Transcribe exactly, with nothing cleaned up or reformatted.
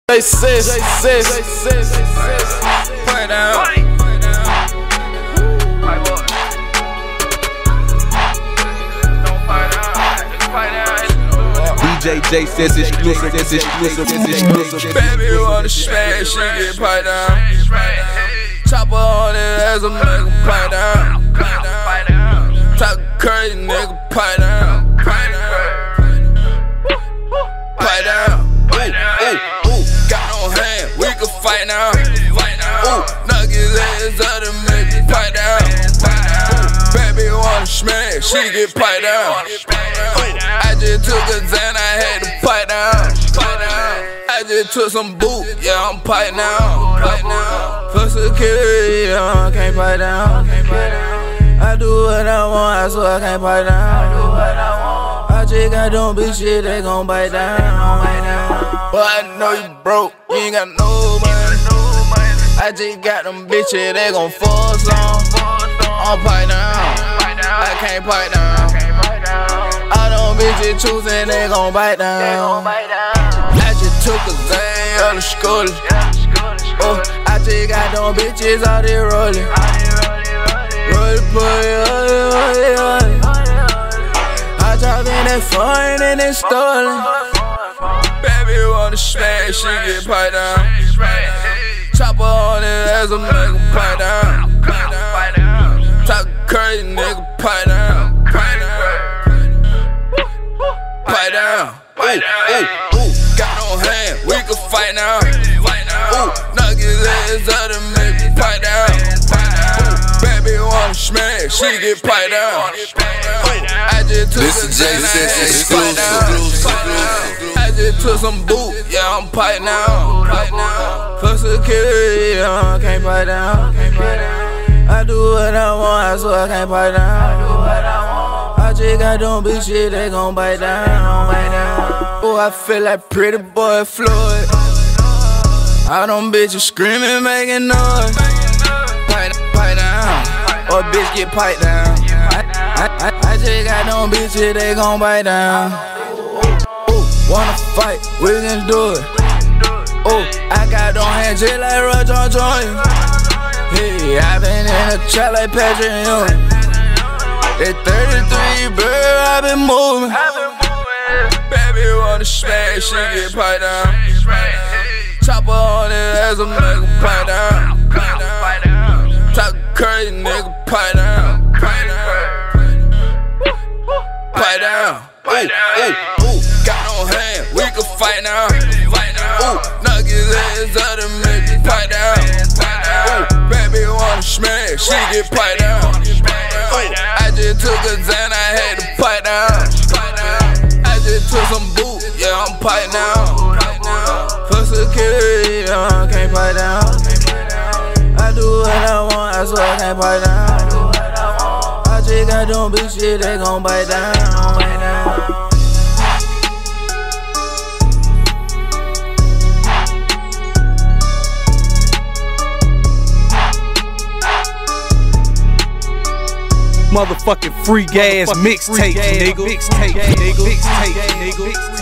J six, J six, J six, play down. D J J six exclusive, this exclusive, this exclusive. Baby wanna smash, she get played down. Chopper on it as a nigga play down. Talk crazy nigga play down. Play down. Ooh, ooh, got no hand, we can fight now. Ooh, knock his ass out and make it play down. Ooh, baby wanna smash, she get played down. Ooh, I just took a Xan, I had to play down. I just took some boot, yeah, I'm play now. For security, yeah, I can't play down. I do what I want, I swear I can't play down. I just got them bitches, they gon' bite down. But I know you broke, you ain't got no money. I just got them bitches, they gon' fuck some. I'm pipe down, I can't pipe down. All them bitches choosing, they gon' bite down. I just took a Xan out of school. Oh, I just got them bitches out there rolling. Rollin', rollin', rollin', rollin'. I drop in that foreign and it's stolen. Baby wanna smash, she get played down. Chopper on it as a nigga play down. Talk crazy nigga play down. Play down. Ooh, ooh, ooh, got no hand, we can fight now. Ooh, knock his ass out and make it play down. Ooh, baby wanna smash, she get played down. Ooh, I just took This is J six exclusive. I just took some boot, yeah, I'm pipe now. For security, yeah, I can't pipe down. I do what I want, I swear I can't pipe down. I just got them bitches, they gon' bite down. Oh, I feel like pretty boy Floyd. All them bitches screaming, making noise. Pipe, pipe down, or bitch get piped down. I, I, I, I just got them bitches, they gon' bite down. Wanna fight, we can do it. Oh, I got them hands just like Roger Jones. Hey, I been in a trap like Patrick Ewing. At thirty-three, bird, I been moving. Baby wanna smash, she get played down. Chopper on it as a nigga play down. Talk crazy nigga play down. Play down. Ooh, ooh, ooh, got no hand, we can fight now. Ooh, knock his ass out and make it play down. Ooh, baby wanna smash, she get played down. Ooh, I just took a Xan, I had to play down. I just took some boot, yeah, I'm pipe now. For security, yeah, I can't play down. I do what I want, I swear I can't play down. I just got them bitches, they gon' bite down. Motherfucking free gas mixtape, nigga. Mixtape, nigga. Mixtape, nigga.